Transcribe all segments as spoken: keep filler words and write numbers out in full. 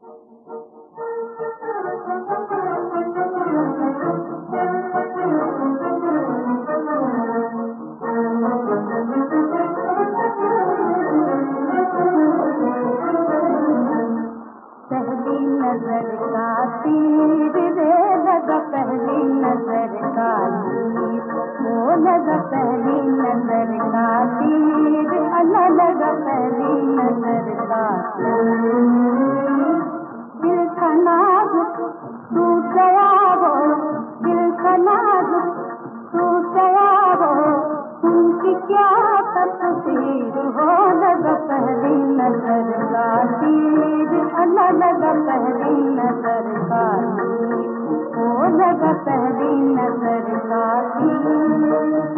नजर का तीर रे लगा पहली नजर का तीर, वो लगा पहली नजर का तीर, अल्लाह लगा पहली नजर का तीर। दिल का नाजुक टूट गया हो, दिल का नाजुक टूट गया हो, उनकी क्या तकदीर हो, लगा पहली नजर का तीर, अल्लाह लगा पहली नजर का तीर, वो लगा पहली नजर का तीर।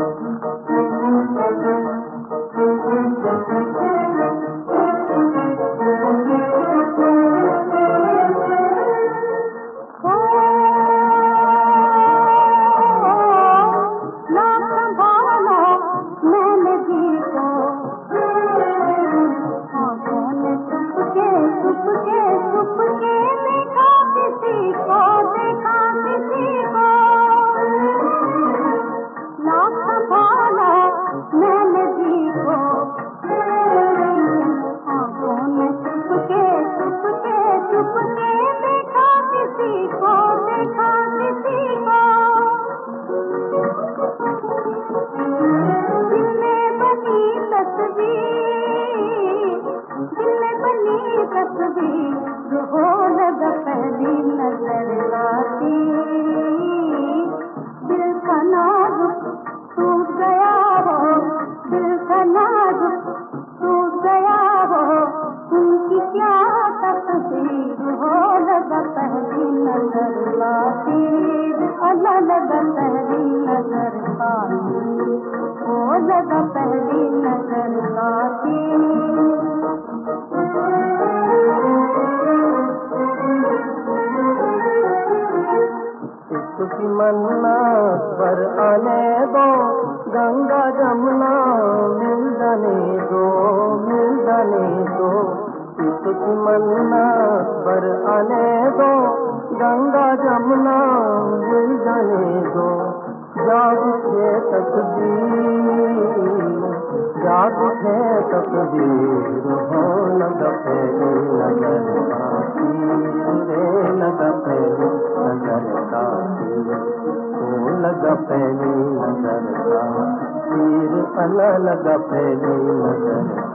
लगा पहली नजर का तीर, अल्लाह लगा पहली नजर